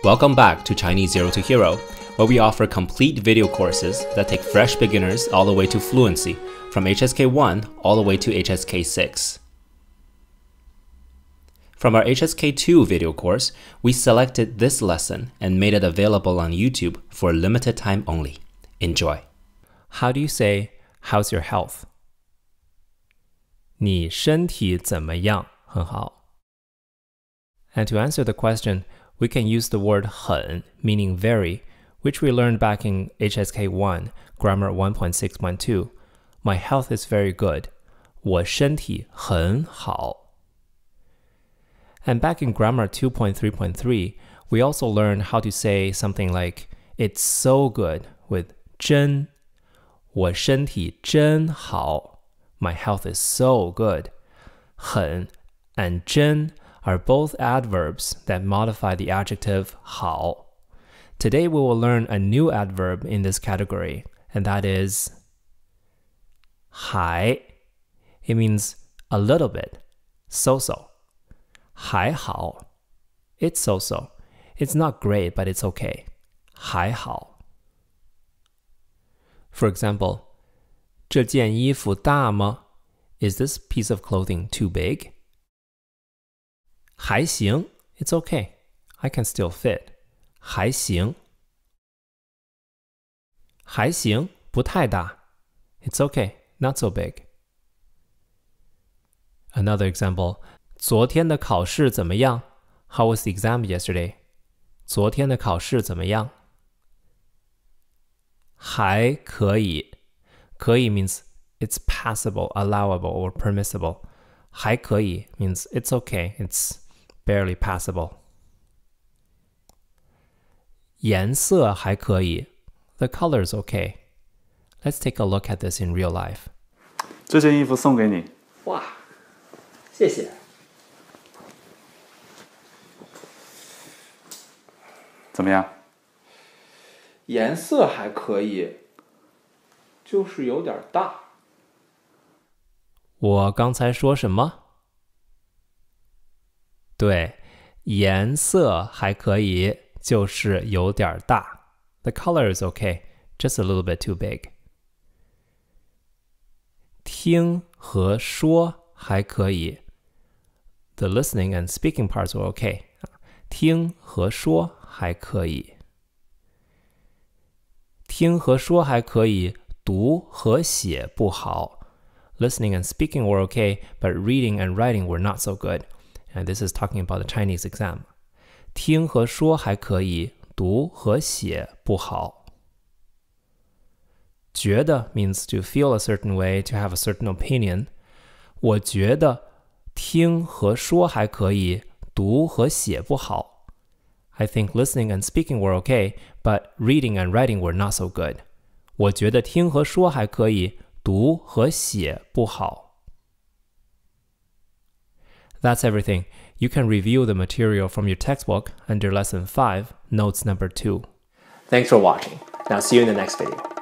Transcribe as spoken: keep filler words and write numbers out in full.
Welcome back to Chinese Zero to Hero, where we offer complete video courses that take fresh beginners all the way to fluency, from H S K one all the way to H S K six. From our H S K two video course, we selected this lesson and made it available on YouTube for a limited time only. Enjoy. How do you say, how's your health? 你身体怎么样？很好。And to answer the question, we can use the word 很, meaning very, which we learned back in H S K one, Grammar one point six point two. My health is very good. 我身体很好。And back in Grammar two point three point three, we also learned how to say something like, it's so good with 真。我身体真好。My health is so good. 很 and 真 are both adverbs that modify the adjective 好. Today we will learn a new adverb in this category, and that is 还. It means a little bit, so-so. 还好. It's so-so. It's not great, but it's okay. 还好. For example, 这件衣服大吗? Is this piece of clothing too big? 还行, it's okay. I can still fit. 还行. 还行, 不太大. It's okay, not so big. Another example, 昨天的考试怎么样? How was the exam yesterday? 昨天的考试怎么样? 还可以. 可以 means it's passable, allowable, or permissible. 还可以 means it's okay, it's barely passable. 颜色还可以. The color is okay. Let's take a look at this in real life. 这件衣服送给你。 哇，谢谢。 怎么样？ 颜色还可以，就是有点大。我刚才说什么？对，颜色还可以，就是有点大。The color is okay, just a little bit too big. 听和说还可以。The listening and speaking parts were okay. 听和说还可以。听和说还可以，读和写不好。Listening and speaking were okay, but reading and writing were not so good. And this is talking about the Chinese exam. 听和说还可以，读和写不好。觉得 means to feel a certain way, to have a certain opinion. 我觉得听和说还可以，读和写不好。I think listening and speaking were okay, but reading and writing were not so good. 我觉得听和说还可以，读和写不好。That's everything. You can review the material from your textbook under Lesson five, Notes number two. Thanks for watching. Now see you in the next video.